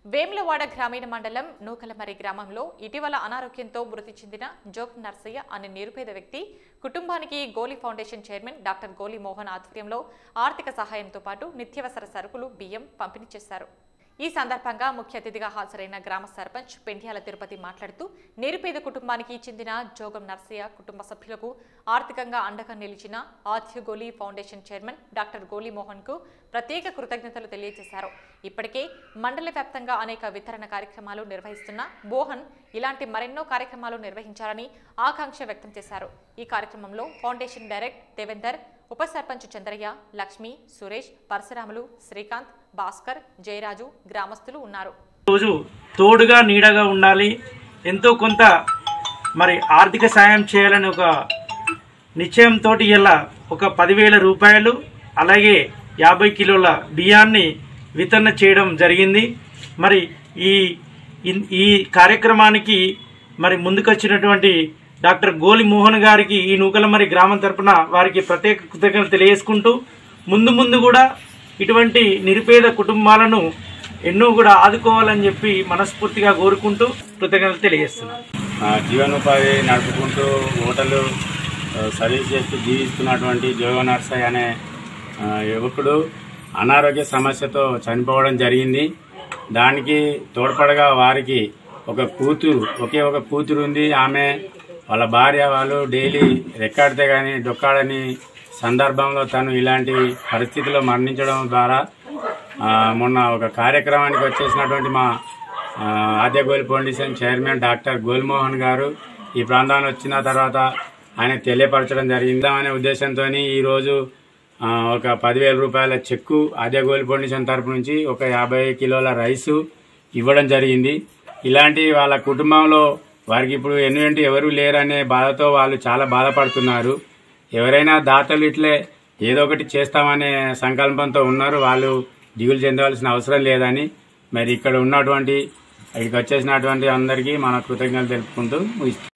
వేములవాడ గ్రామీణ మండలం నూకలమరి గ్రామంలో ఇటీవల అనారోగ్యంతో మృతి చెందిన జోగం నర్సయ్య అనే నిరుపేద వ్యక్తి కుటుంబానికి గోలి ఫౌండేషన్ చైర్మన్ డాక్టర్ గోలి మోహన్ ఆధ్వర్యంలో ఆర్థిక సహాయంతో పాటు నిత్యావసర సరుకులు బియ్యం పంపిణీ చేశారు। ఈ సందర్భంగా ముఖ్య అతిథిగా హాజరైన గ్రామ సర్పంచ్ పెండ్యాల తిరుపతి మాట్లాడుతూ నిరుపేద కుటుంబానికి చెందిన జోగం నర్సయ్య కుటుంబ సభ్యులకు ఆర్థికంగా అండగా నిలిచిన ఆద్య గోలి ఫౌండేషన్ చైర్మన్ డాక్టర్ గోలి మోహన్ కు ప్రత్యేక కృతజ్ఞతలు తెలియజేశారు। ఇప్పటికే మండల వ్యాప్తంగా అనేక వితరణ కార్యక్రమాలు నిర్వహిస్తున్న మోహన్ ఇలాంటి మరెన్నో కార్యక్రమాలు నిర్వహించాలని ఆకాంక్ష వ్యక్తం చేశారు। ఈ కార్యక్రమంలో ఫౌండేషన్ డైరెక్టర్ దేవేందర్, ఉప సర్పంచ్ చంద్రయ్య, లక్ష్మి, సురేష్, పరశురాములు, శ్రీకాంత్, భాస్కర్, జయరాజు గ్రామస్తులు ఉన్నారు। రోజు తోడుగా నీడగా ఉండాలి, ఎంతో కొంత మరి ఆర్థిక సాయం చేయాలని ఒక నిశ్చయంతో ఇలా ఒక 10,000 రూపాయలు అలాగే 50 కిలోల బియ్యాన్ని వితరణ చేయడం జరిగింది। మరి ఈ కార్యక్రమానికి మరి ముందుకొచ్చినటువంటి డాక్టర్ గోలి మోహన్ గారికి ఈ నూకలమరి గ్రామం తరపున వారికి ప్రత్యేక కృతజ్ఞతలు తెలియజేసుకుంటూ ముందు కూడా ఇటువంటి నిరుపేద కుటుంబాలను ఎన్నో కూడా ఆదుకోవాలని చెప్పి మనస్ఫూర్తిగా కోరుకుంటూ కృతజ్ఞతలు తెలియజేస్తున్నాను। జీవనోపాధి నడుపుకుంటూ హోటల్ సర్వీస్ చేస్తూ జీవిస్తున్నటువంటి జోగం నర్సయ్య అనే యువకుడు అనారోగ్య సమస్యతో చనిపోవడం జరిగింది। దానికి తోడ్పడగా వారికి ఒకే ఒక కూతురు ఉంది। ఆమె వాళ్ళ భార్య వాళ్ళు డైలీ రెక్కాడితే కానీ డొక్కాడని సందర్భంలో తను ఇలాంటి పరిస్థితిలో మరణించడం ద్వారా మొన్న ఒక కార్యక్రమానికి వచ్చేసినటువంటి మా ఆద్య గోలి ఫౌండేషన్ చైర్మన్ డాక్టర్ గోలి మోహన్ గారు ఈ ప్రాంతానికి వచ్చిన తర్వాత ఆయన తెలియపరచడం జరిగింది అనే ఉద్దేశంతో ఈరోజు ఒక 10,000 రూపాయల చెక్కు ఆద్య గోలి ఫౌండేషన్ తరపు నుంచి ఒక 50 కిలోల రైసు ఇవ్వడం జరిగింది। ఇలాంటి వాళ్ళ కుటుంబంలో వారికి ఇప్పుడు ఎన్నుంటి ఎవరు లేరనే బాధతో వాళ్ళు చాలా బాధపడుతున్నారు। ఎవరైనా దాతలు ఇట్లే ఏదో ఒకటి చేస్తామనే సంకల్పంతో ఉన్నారు, వాళ్ళు దిగులు చెందవలసిన అవసరం లేదని మరి ఇక్కడికి వచ్చేసినటువంటి అందరికీ మన కృతజ్ఞతలు తెలుపుకుంటూ